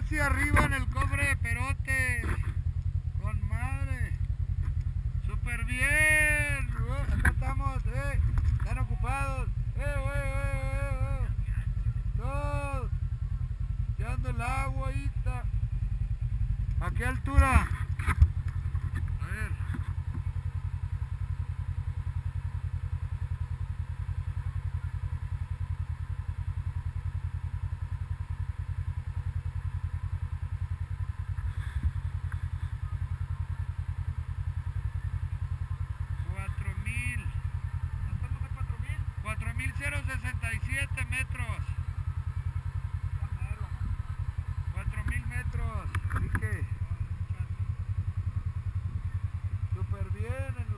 hacia arriba en el cobre de Perote. Con madre. Súper bien. Acá estamos, están ocupados. Todos. Echando el agua ahí está. ¿A qué altura? A ver. Estamos a 4.067 metros. 4.000 metros. Así que súper bien.